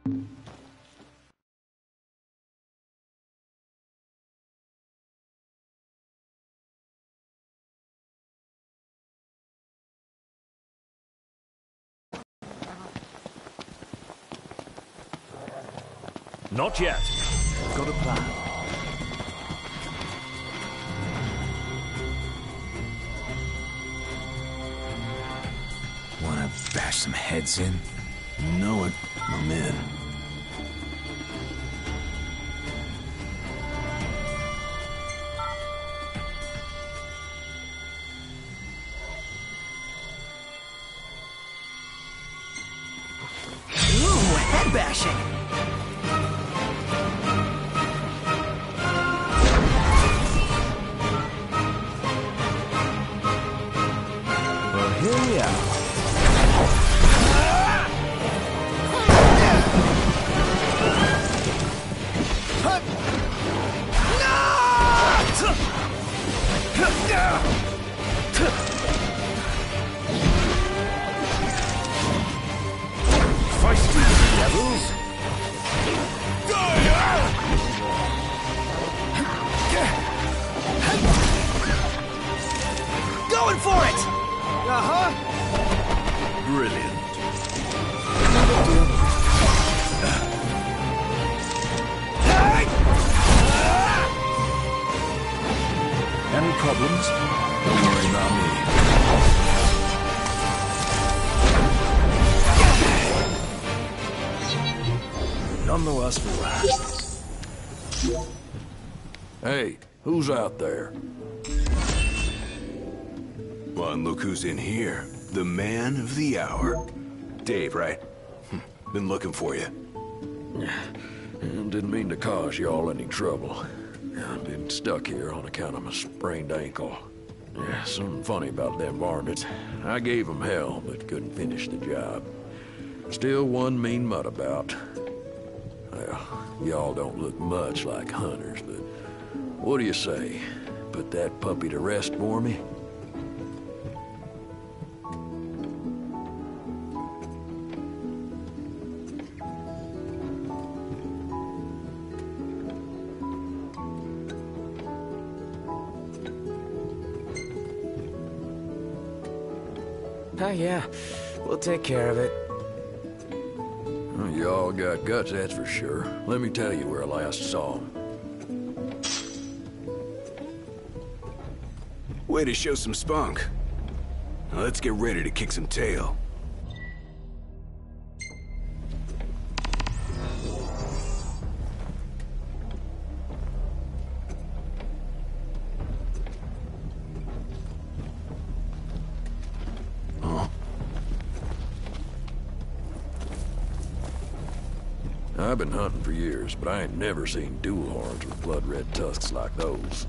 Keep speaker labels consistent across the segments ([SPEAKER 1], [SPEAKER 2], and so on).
[SPEAKER 1] Not yet. I've got a plan.
[SPEAKER 2] Wanna bash some heads in? You know it. I'm in.
[SPEAKER 3] Ooh, head bashing!
[SPEAKER 1] Well, here we are.
[SPEAKER 3] Feisty devils! Going for it! Uh-huh.
[SPEAKER 1] Brilliant.
[SPEAKER 3] No big deal.
[SPEAKER 1] Any problems?
[SPEAKER 2] Don't worry about me.
[SPEAKER 1] None the worse for wear.
[SPEAKER 4] Hey, who's out there?
[SPEAKER 5] Well, and look who's in here. The man of the hour. Dave, right? Been looking for you.
[SPEAKER 4] Didn't mean to cause y'all any trouble. I've been stuck here on account of my sprained ankle. Yeah, something funny about them varmints. I gave them hell, but couldn't finish the job. Still one mean mutt about. Well, y'all don't look much like hunters, but what do you say? Put that puppy to rest for me?
[SPEAKER 3] Oh yeah, we'll take care of it.
[SPEAKER 4] Well, y'all got guts, that's for sure. Let me tell you where I last saw him.
[SPEAKER 5] Way to show some spunk. Now let's get ready to kick some tail.
[SPEAKER 4] I've been hunting for years, but I ain't never seen dual horns with blood-red tusks like those.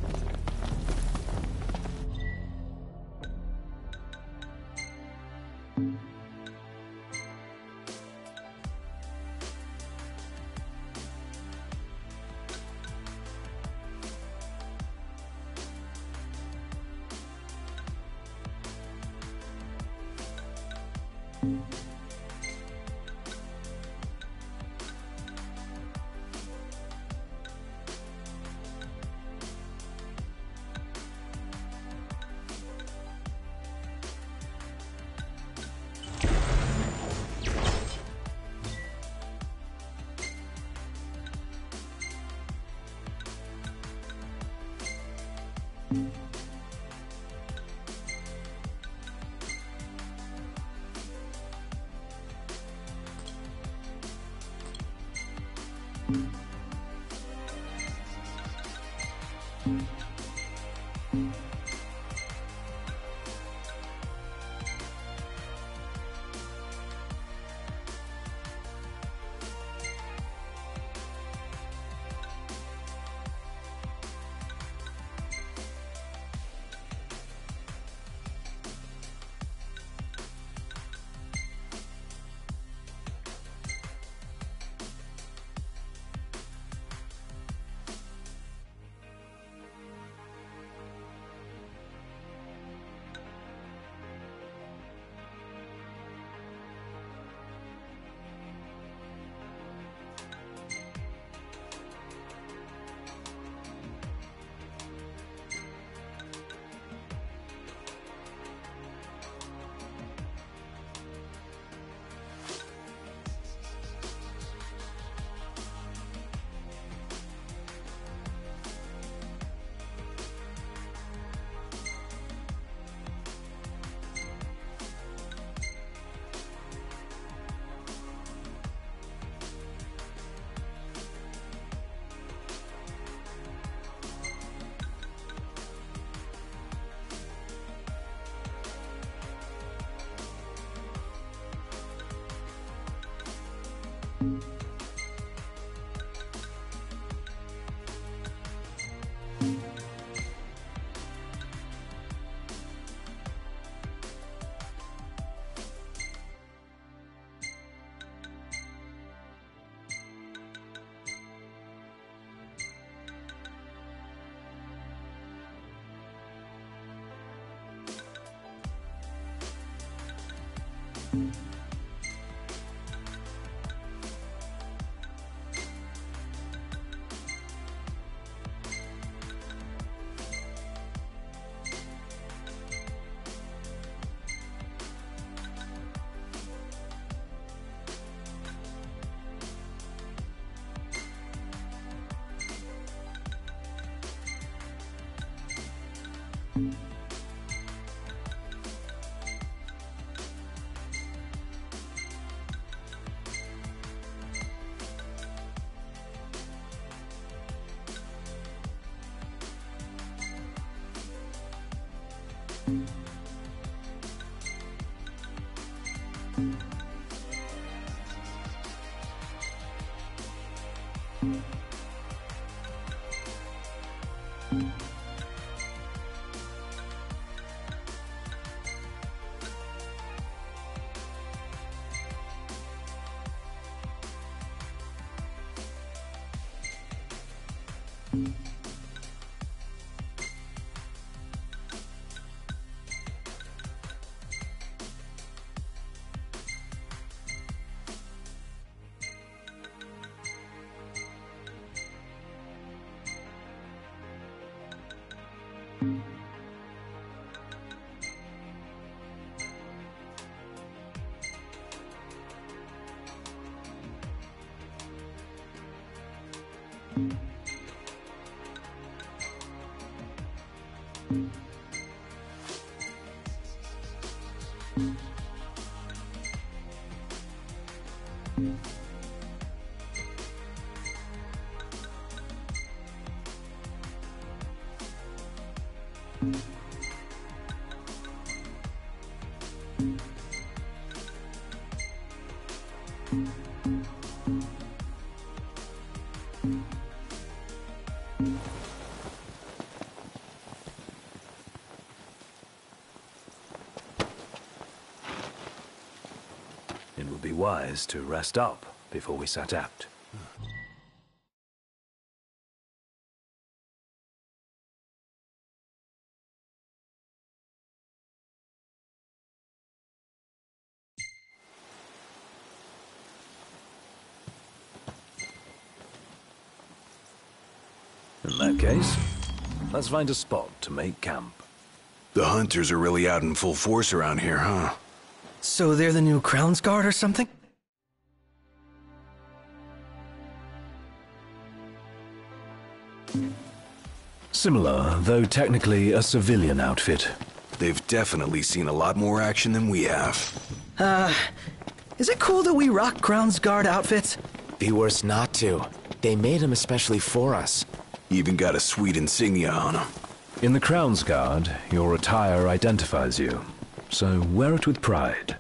[SPEAKER 1] It would be wise to rest up before we set out. In that case, let's find a spot to make camp.
[SPEAKER 5] The hunters are really out in full force around here, huh?
[SPEAKER 3] So they're the new Crown's Guard or something?
[SPEAKER 1] Similar, though technically a civilian outfit.
[SPEAKER 5] They've definitely seen a lot more action than we have.
[SPEAKER 3] Is it cool that we rock Crown's Guard outfits?
[SPEAKER 6] Be worse not to. They made them especially for us.
[SPEAKER 5] Even got a sweet insignia on them.
[SPEAKER 1] In the Crown's Guard, your attire identifies you, so wear it with pride.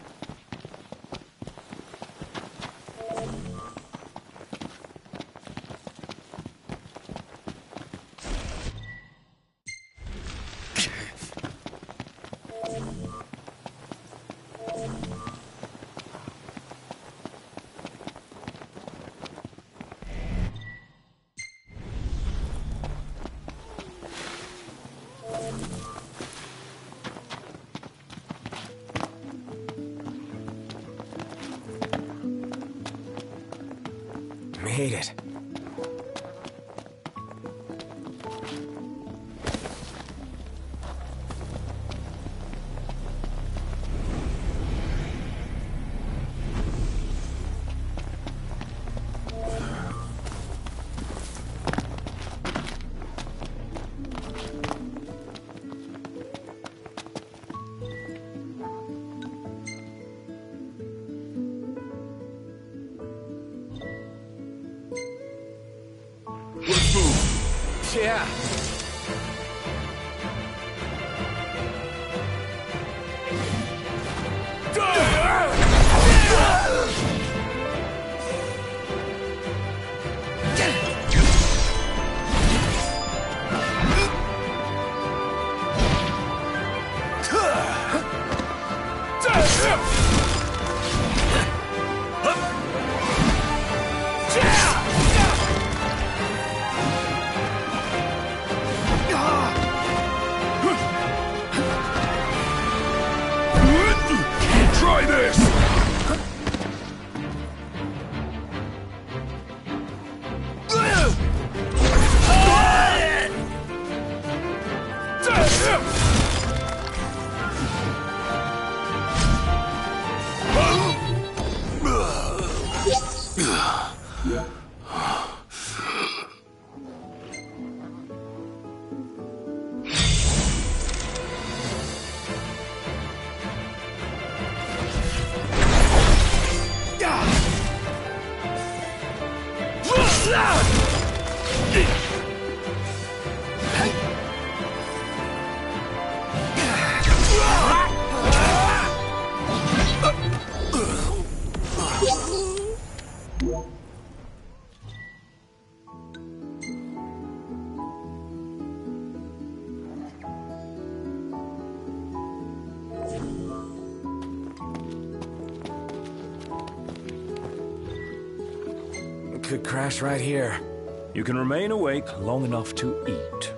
[SPEAKER 6] Made it. Yeah. Could crash right here.
[SPEAKER 1] You can remain awake long enough to eat.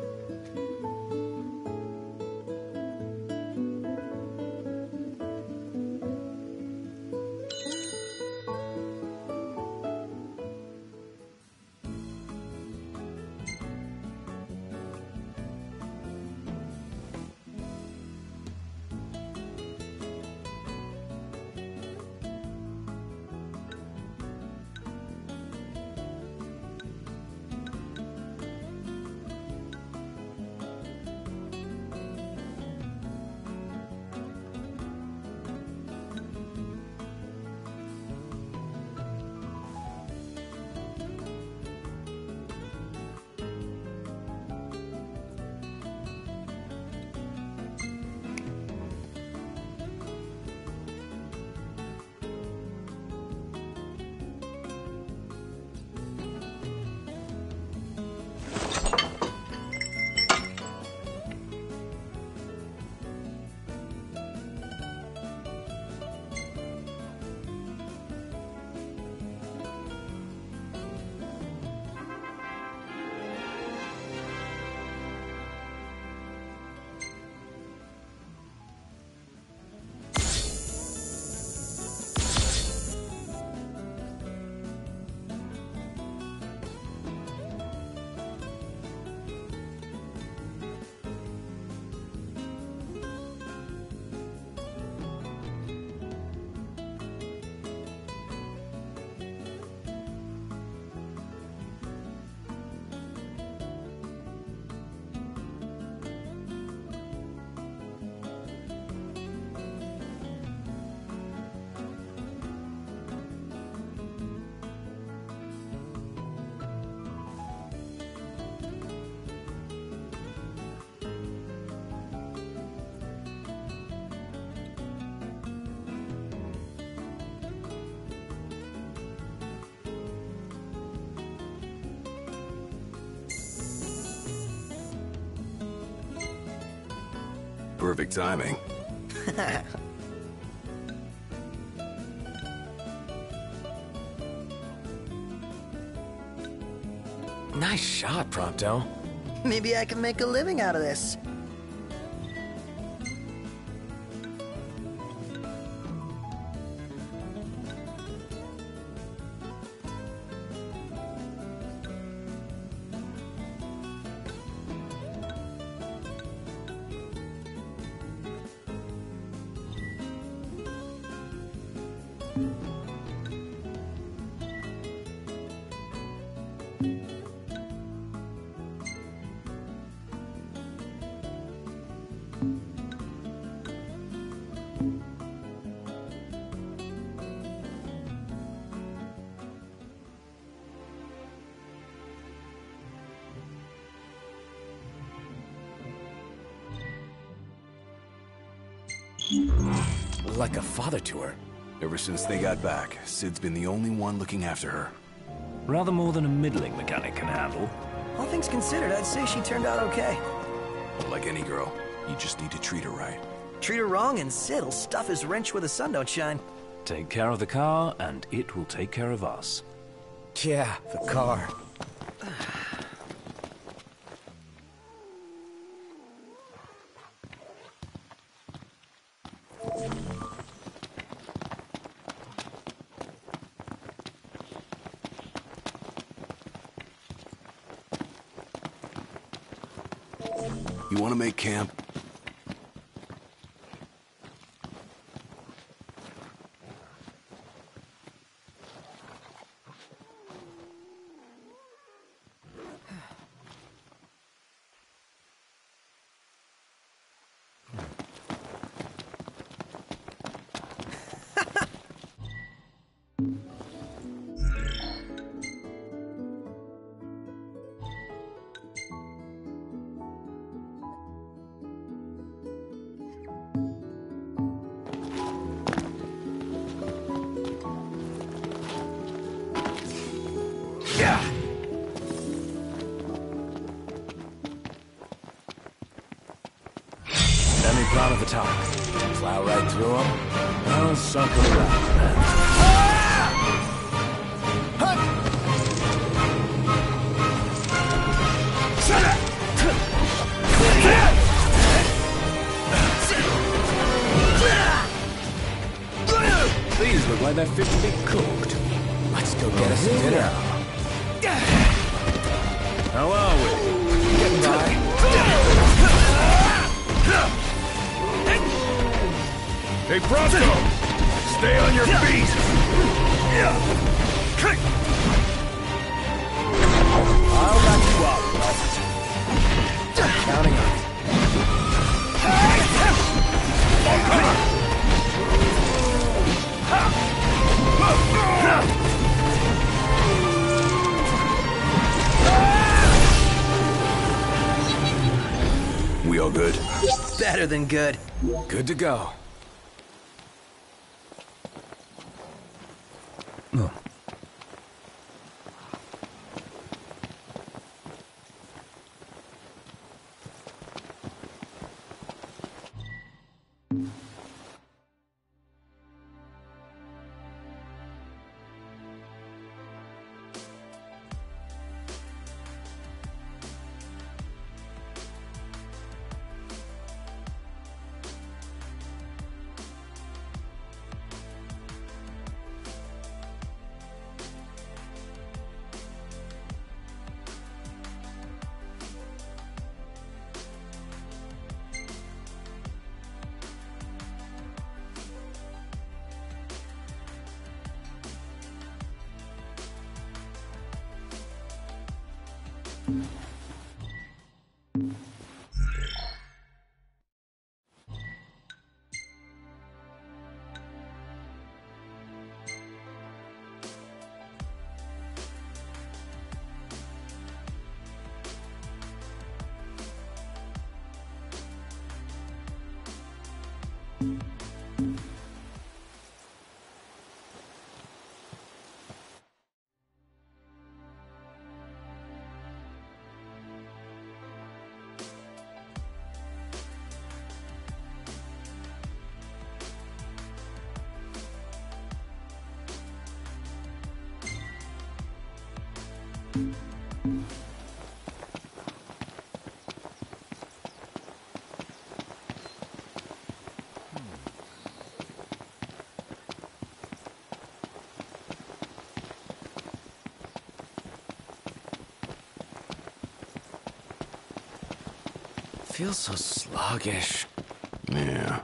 [SPEAKER 5] Perfect timing.
[SPEAKER 6] Nice shot, Prompto.
[SPEAKER 3] Maybe I can make a living out of this.
[SPEAKER 6] Like a father to her.
[SPEAKER 5] Ever since they got back, Sid's been the only one looking after her.
[SPEAKER 1] Rather more than a middling mechanic can handle.
[SPEAKER 3] All things considered, I'd say she turned out okay.
[SPEAKER 5] Like any girl, you just need to treat her right.
[SPEAKER 3] Treat her wrong and Sid'll stuff his wrench where the sun don't shine.
[SPEAKER 1] Take care of the car, and it will take care of us.
[SPEAKER 6] Yeah, the car.
[SPEAKER 5] You want to make camp?
[SPEAKER 1] Any plan of attack?
[SPEAKER 6] Plow right through them?
[SPEAKER 1] I'll circle around then. These look like they're fit to be cooked.
[SPEAKER 6] Let's go get us a dinner.
[SPEAKER 1] How are we?
[SPEAKER 6] Getting by.
[SPEAKER 4] Hey, Bronco! Stay on your feet!
[SPEAKER 6] I'll back you up, Robert. Counting on it.
[SPEAKER 5] We all good?
[SPEAKER 3] Better than good.
[SPEAKER 6] Good to go. Feels so sluggish.
[SPEAKER 5] Yeah.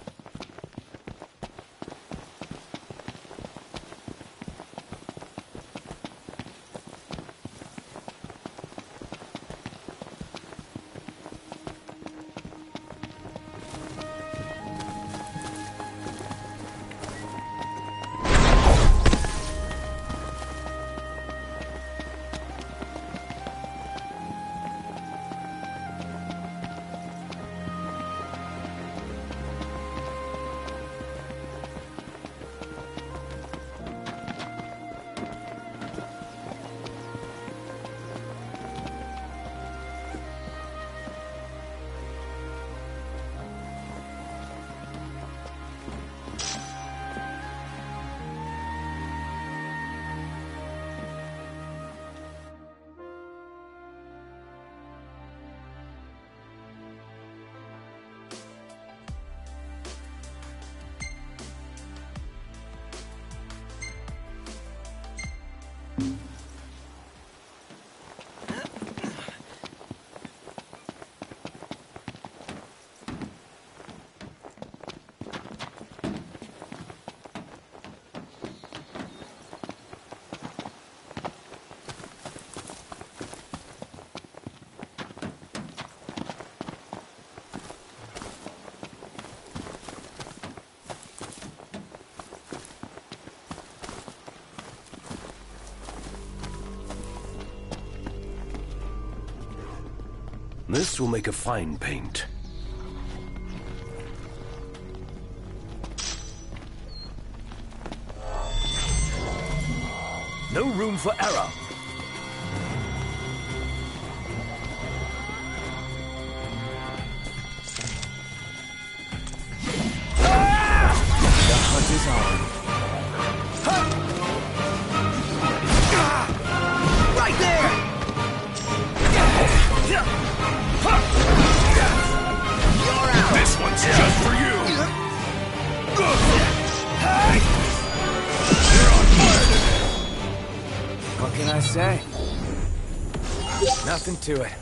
[SPEAKER 1] This will make a fine paint. No room for error.
[SPEAKER 6] can I say? Nothing to it.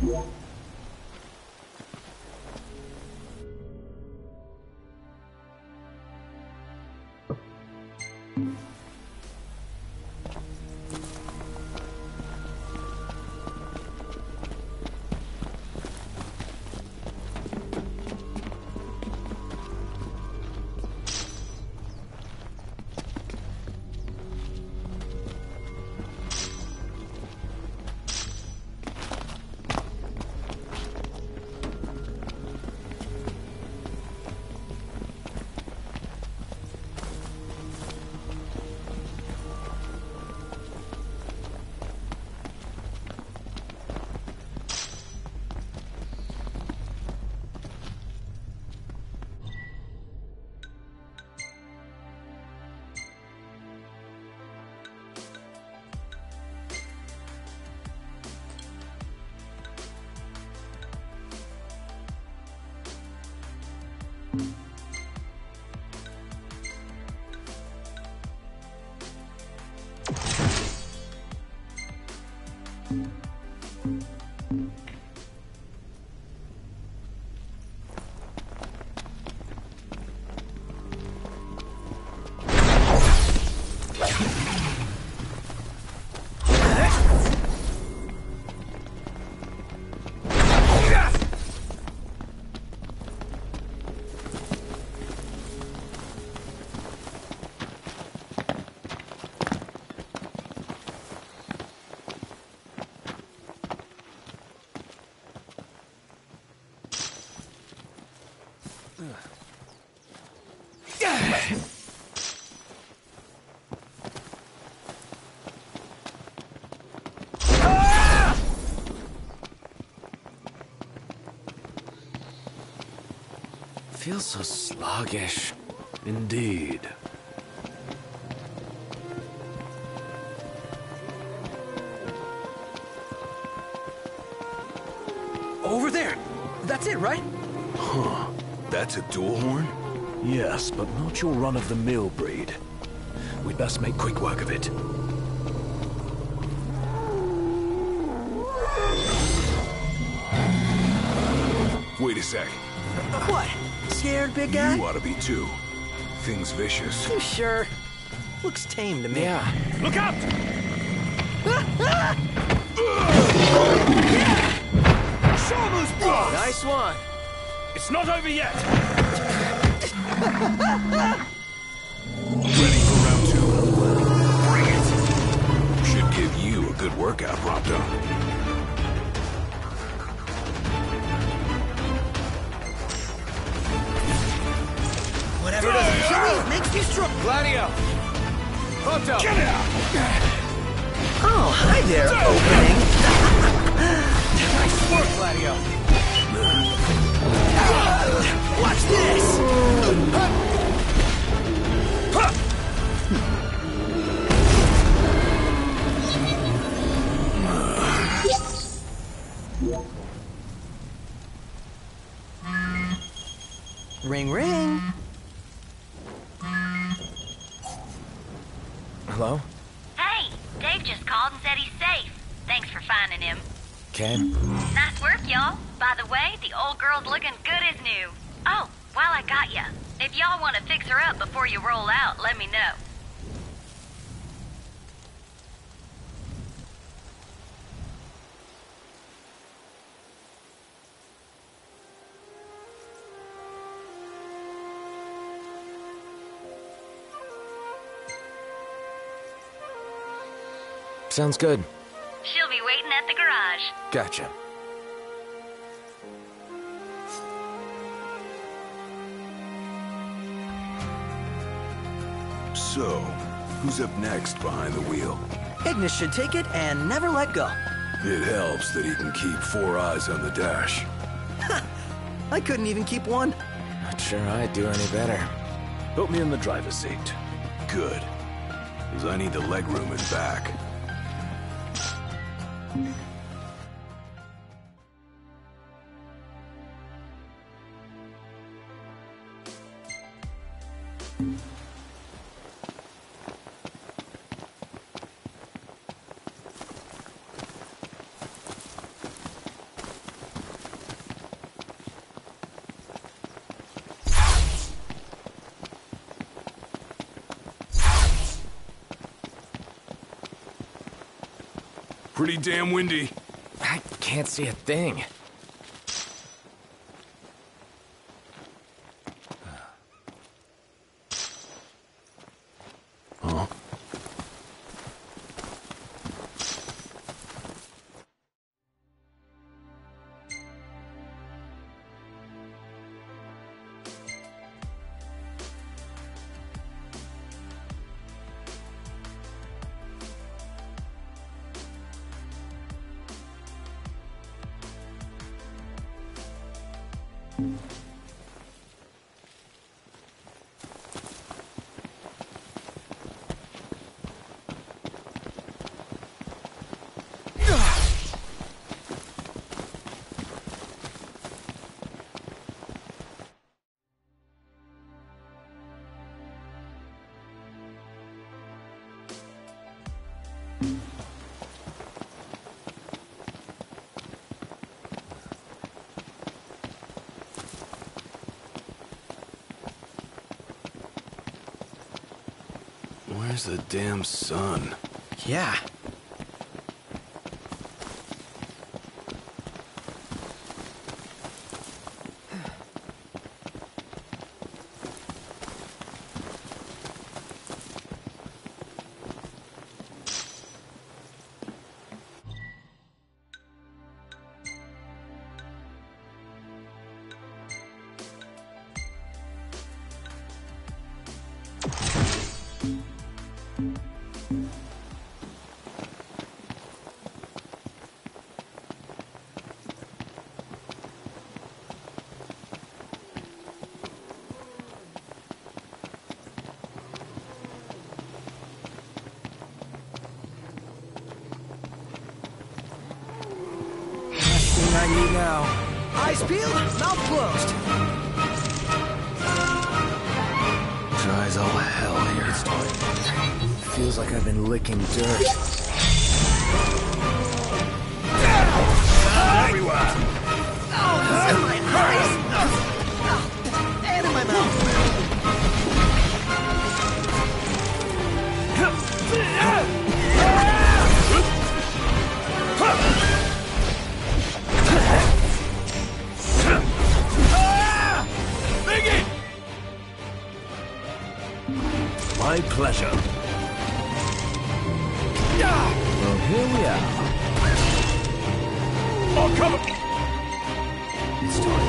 [SPEAKER 6] Feels so sluggish.
[SPEAKER 1] Indeed.
[SPEAKER 3] Over there! That's it, right?
[SPEAKER 5] That's a dual horn?
[SPEAKER 1] Yes, but not your run-of-the-mill breed. We'd best make quick work of it.
[SPEAKER 5] Wait a sec.
[SPEAKER 3] What? Scared, big guy?
[SPEAKER 5] You ought to be too. Thing's vicious.
[SPEAKER 3] You sure? Looks tame to me.
[SPEAKER 6] Yeah.
[SPEAKER 1] Look out!
[SPEAKER 2] Shamu's boss!
[SPEAKER 6] Nice one.
[SPEAKER 1] It's not over yet!
[SPEAKER 5] Ready for round 2? Bring it! Should give you a good workout, Prompto.
[SPEAKER 3] Whatever doesn't kill me makes me strong.
[SPEAKER 6] Gladio! Photo!
[SPEAKER 1] Get it out!
[SPEAKER 3] Oh, hi there, opening.
[SPEAKER 6] Nice work, Gladio!
[SPEAKER 3] Watch this! Ring, ring.
[SPEAKER 6] Hello?
[SPEAKER 7] Hey, Dave just called and said he's safe. Thanks for finding him.
[SPEAKER 6] Okay.
[SPEAKER 7] Nice work, y'all. By the way, the old girl's looking good as new. Oh, while I got ya, if y'all want to fix her up before you roll out, let me know.
[SPEAKER 6] Sounds good.
[SPEAKER 7] She'll be waiting at the garage.
[SPEAKER 6] Gotcha.
[SPEAKER 5] So, who's up next behind the wheel?
[SPEAKER 3] Ignis should take it and never let go.
[SPEAKER 5] It helps that he can keep 4 eyes on the dash.
[SPEAKER 3] I couldn't even keep one.
[SPEAKER 6] Not sure I'd do any better.
[SPEAKER 1] Put me in the driver's seat.
[SPEAKER 5] Good. Because I need the legroom in back. Pretty damn windy.
[SPEAKER 6] I can't see a thing.
[SPEAKER 5] Huh? Where's the damn sun?
[SPEAKER 3] Yeah. I need now. Eyes peeled, mouth closed.
[SPEAKER 2] Dry as all hell here.
[SPEAKER 3] Feels like I've been licking dirt.
[SPEAKER 2] Everywhere!
[SPEAKER 3] Oh, in my eyes! And in my mouth!
[SPEAKER 1] My pleasure. Well, here we are.
[SPEAKER 5] Oh, come on!
[SPEAKER 1] It's time.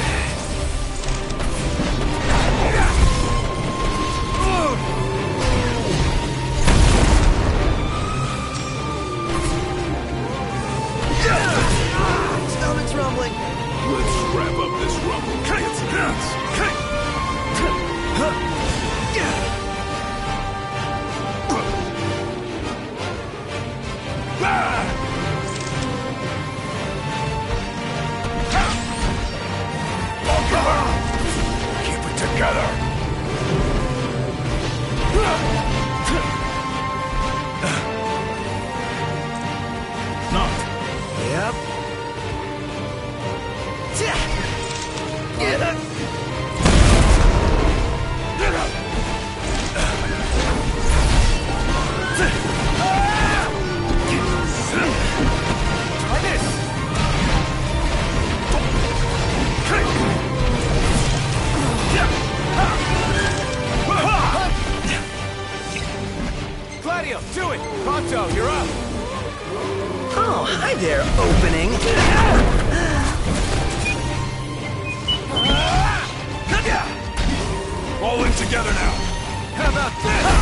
[SPEAKER 3] Stomach's rumbling.
[SPEAKER 5] Let's wrap up this rumble.
[SPEAKER 4] Keep it together.
[SPEAKER 3] Yep. Get up.
[SPEAKER 5] Try this!
[SPEAKER 6] Gladio, do it! Pronto, you're up!
[SPEAKER 3] Oh, hi there, opening.
[SPEAKER 5] All in together now!
[SPEAKER 6] How about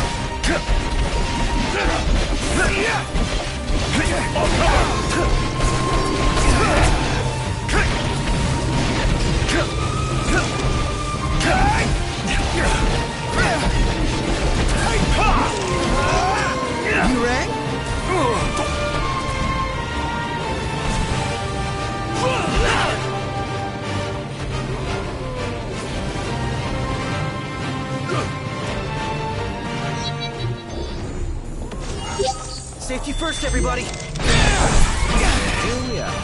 [SPEAKER 3] You rang? Safety first, everybody. Here we are.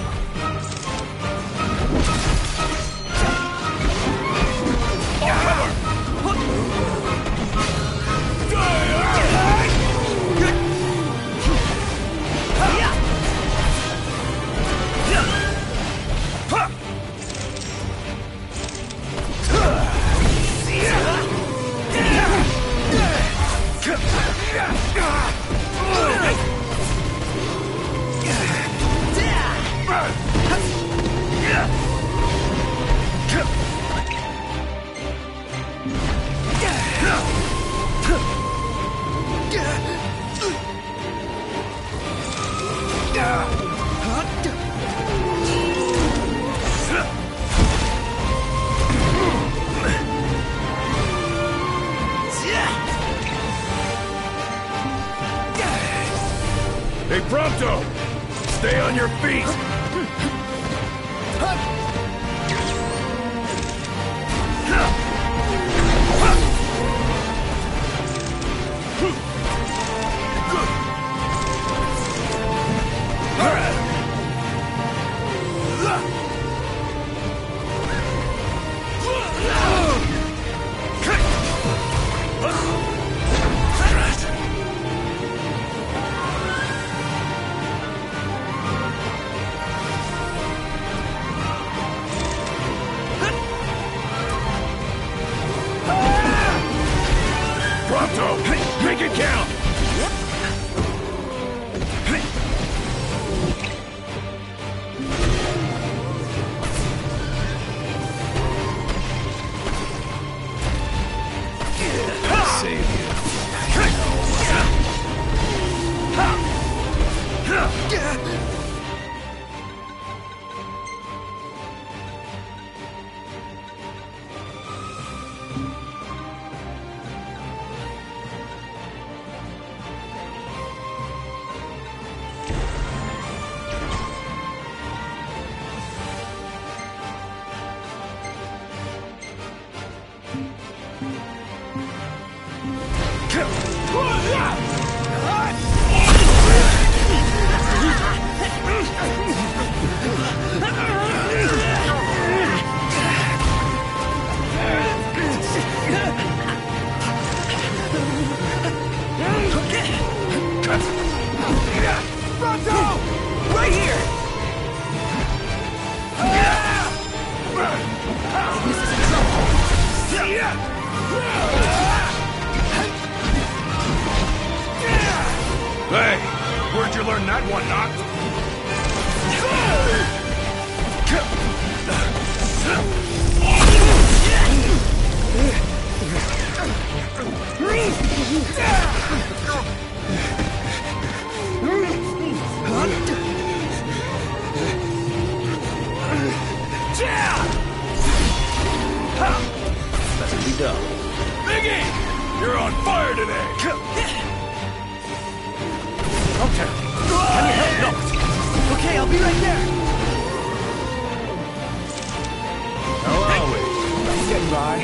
[SPEAKER 4] Hey, Prompto! Stay on your feet! Make it count!
[SPEAKER 2] Save you.
[SPEAKER 3] Right here! This is in trouble.
[SPEAKER 5] Hey, where'd you learn that one, Knock?
[SPEAKER 2] Better be done.
[SPEAKER 4] Biggie! You're on fire today!
[SPEAKER 3] Okay. Can you help? No. Okay, I'll be right there.
[SPEAKER 2] How are we?
[SPEAKER 3] I'm getting by.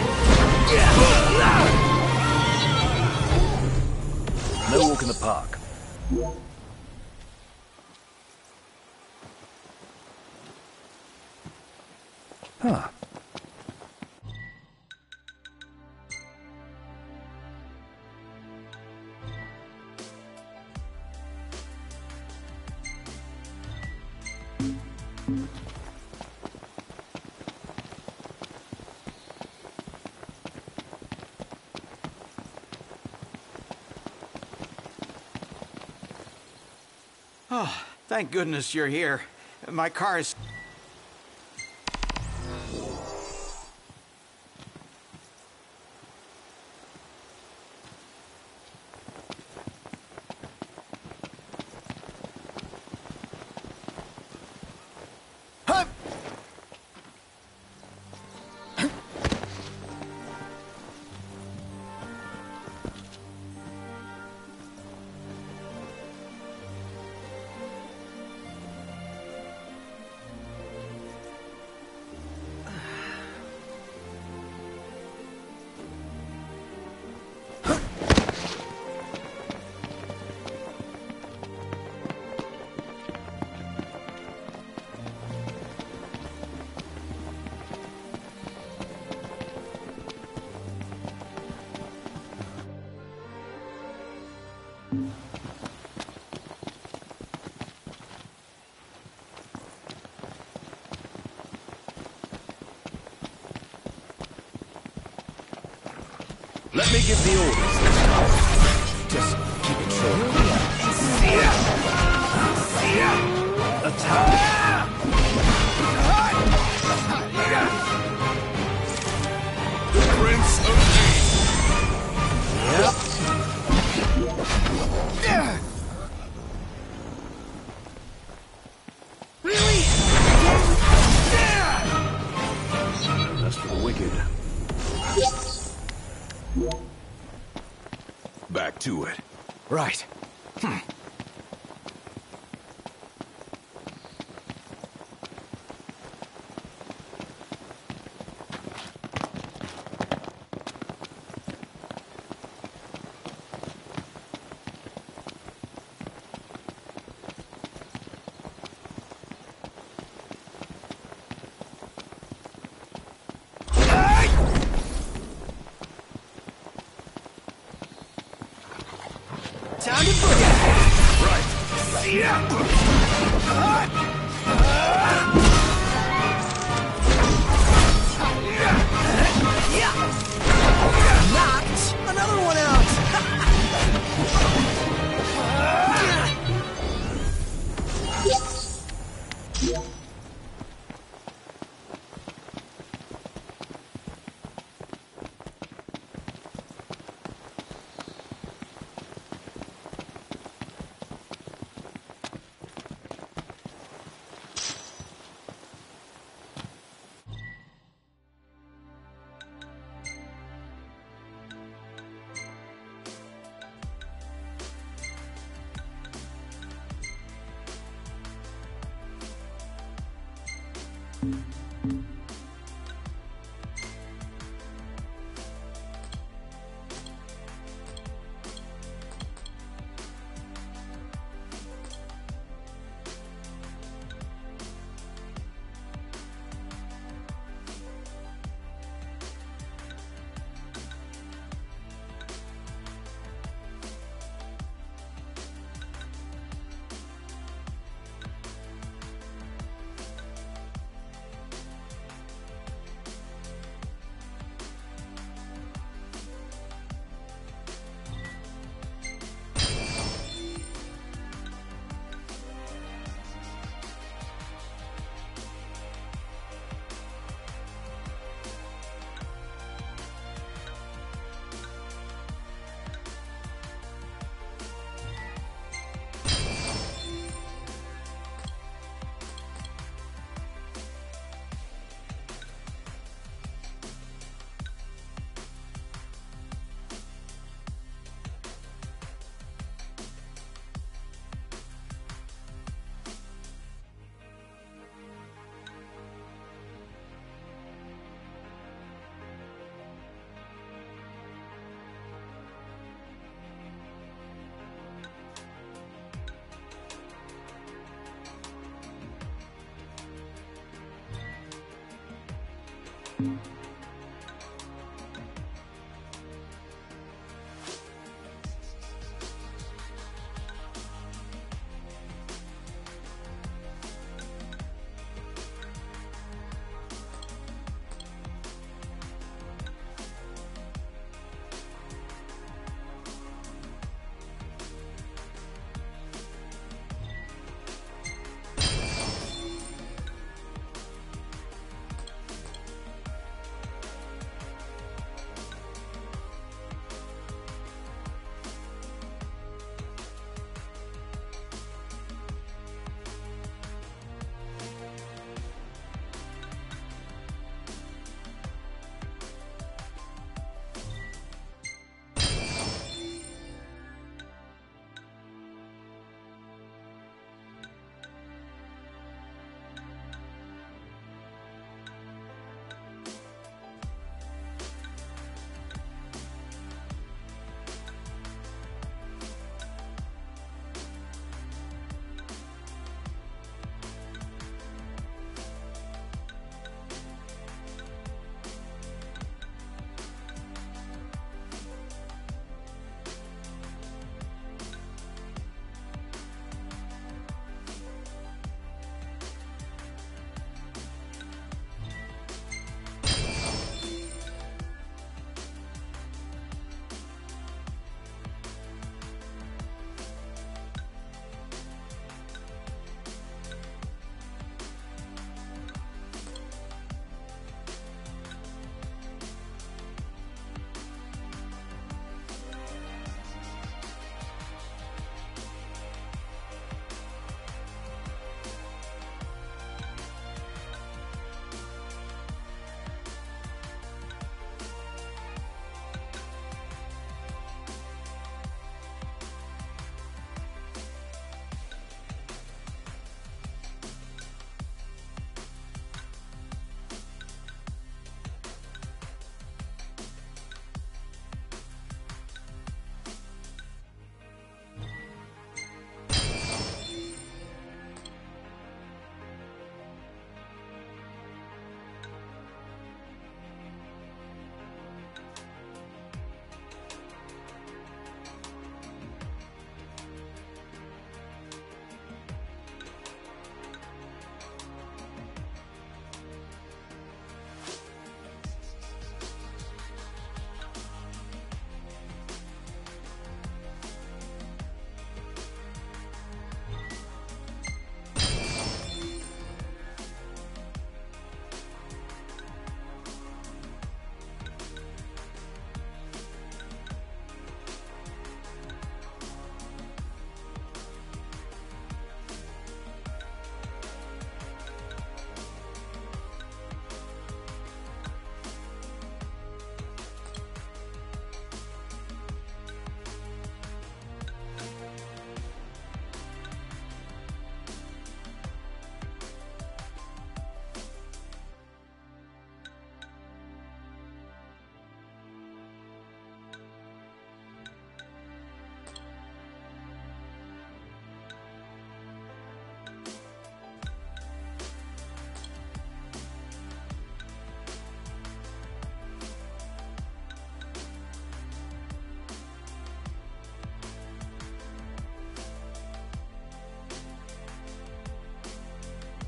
[SPEAKER 2] No walk in the park.
[SPEAKER 1] Huh.
[SPEAKER 8] Oh, thank goodness you're here. My car is...
[SPEAKER 2] Let me give the orders this time. Just keep it short. Attack!
[SPEAKER 5] The Prince of Peace. to it.
[SPEAKER 6] Right.
[SPEAKER 3] Time to boogie! Knocked another one out!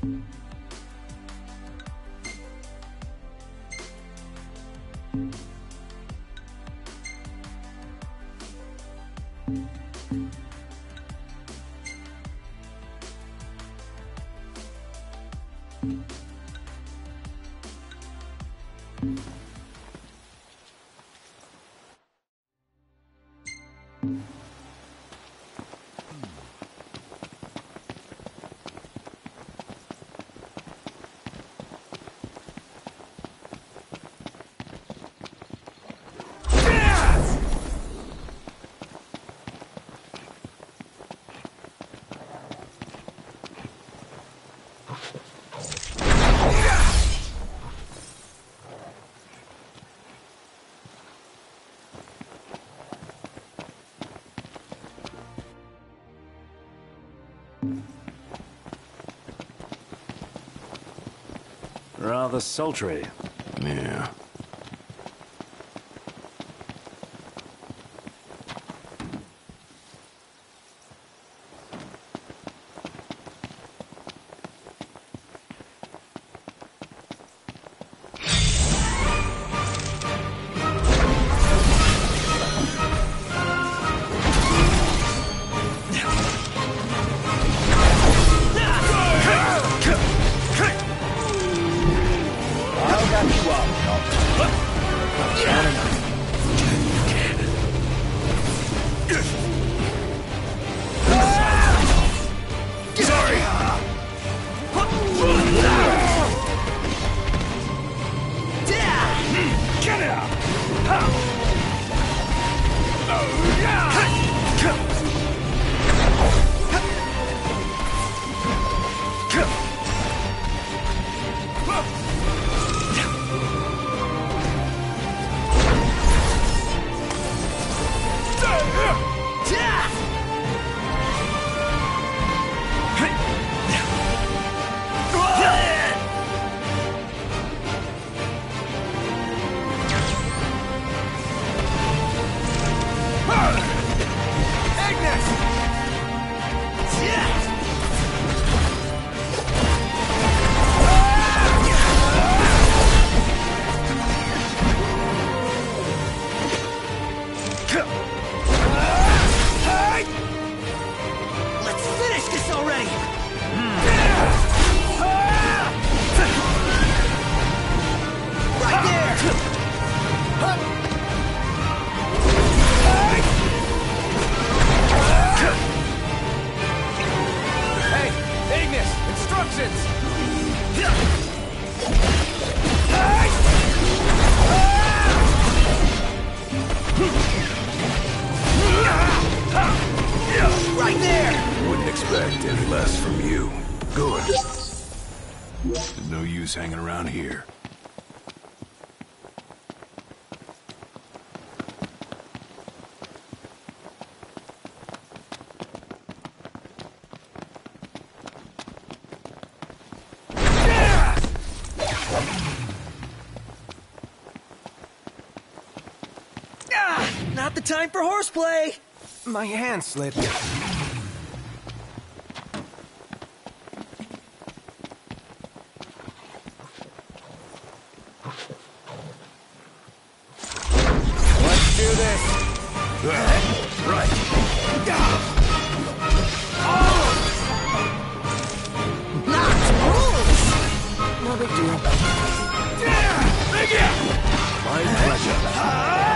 [SPEAKER 1] Rather sultry.
[SPEAKER 5] Yeah.
[SPEAKER 3] Right there!
[SPEAKER 5] Wouldn't expect any less from you. Good. There's no use hanging around here.
[SPEAKER 3] Not the time for horseplay!
[SPEAKER 2] My hand slipped. Let's do this.
[SPEAKER 5] Right.
[SPEAKER 2] No big deal.
[SPEAKER 5] My pleasure.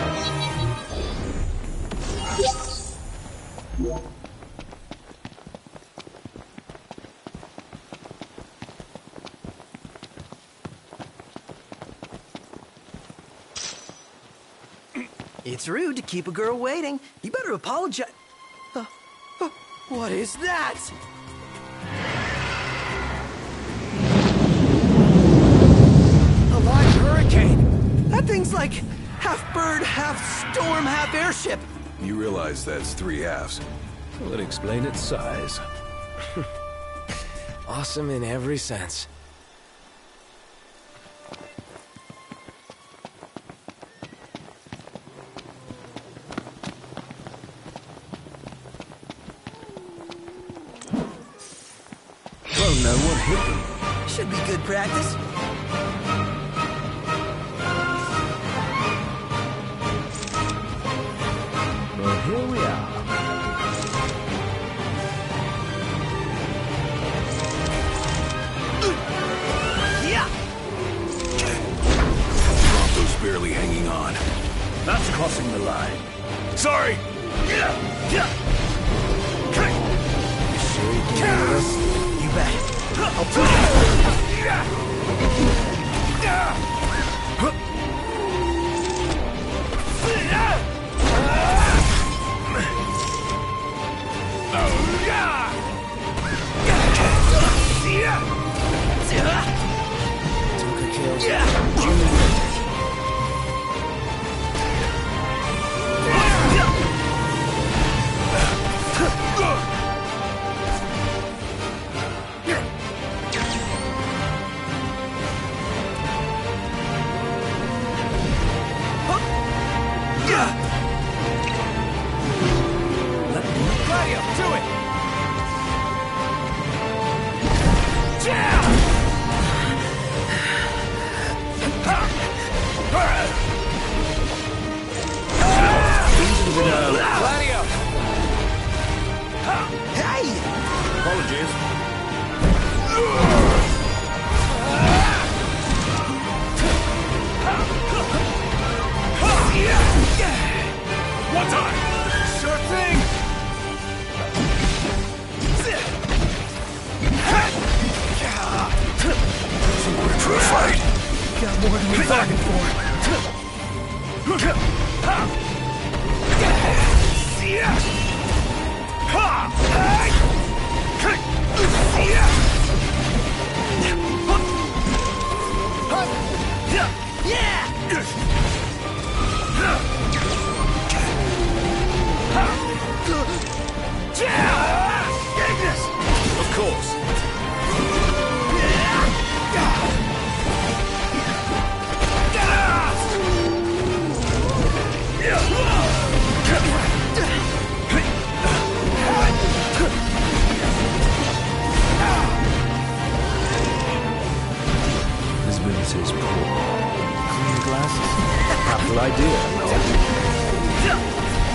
[SPEAKER 3] It's rude to keep a girl waiting. You better apologize. What is that? A live hurricane! That thing's like half bird, half storm, half airship.
[SPEAKER 5] You realize that's 3 halves.
[SPEAKER 1] Will it explain its size?
[SPEAKER 6] Awesome in every sense.
[SPEAKER 3] don't know what hit them. Should be good practice.
[SPEAKER 1] Well, here we are.
[SPEAKER 5] Bronco's barely hanging on.
[SPEAKER 1] That's crossing the line.
[SPEAKER 5] Sorry!
[SPEAKER 3] You sure you can handle this? You bet. I'll push Tuka kills Junior Winter.
[SPEAKER 2] Gladio, do it! Gladio!
[SPEAKER 3] Hey!
[SPEAKER 2] Apologies.
[SPEAKER 5] One time!
[SPEAKER 2] Sure thing!
[SPEAKER 5] What a true fight!
[SPEAKER 3] Got more than we bargained for.
[SPEAKER 2] Of course.
[SPEAKER 1] Visibility's poor. Clean glasses. Capital idea, no?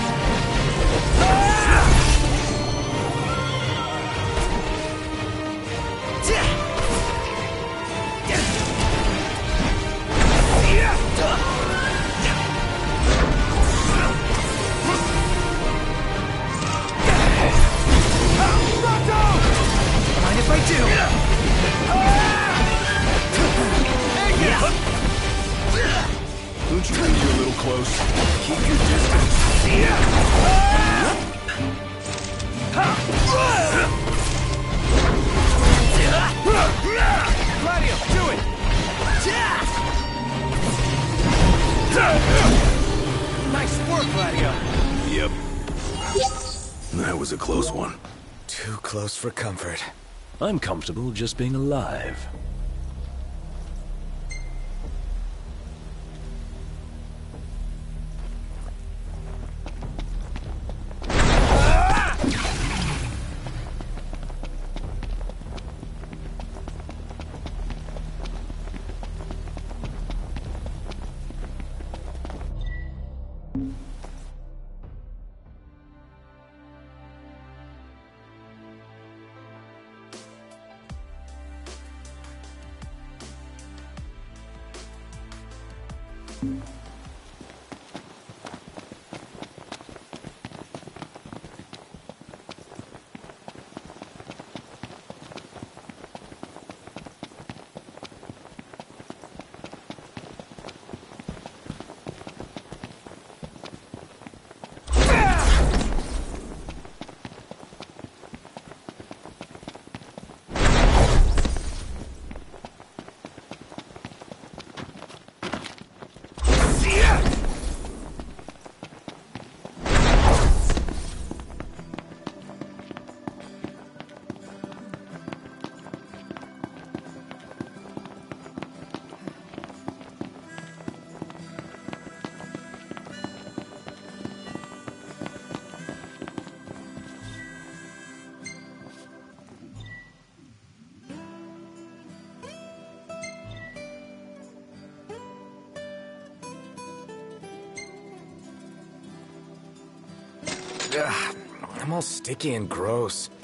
[SPEAKER 3] Mind if I do?
[SPEAKER 5] Don't you think you're a little close? Keep your distance.
[SPEAKER 2] Gladio, do it! Nice work, Gladio!
[SPEAKER 5] Yep. That was a close one.
[SPEAKER 3] Too close for comfort.
[SPEAKER 1] I'm comfortable just being alive.
[SPEAKER 6] I'm all sticky and gross.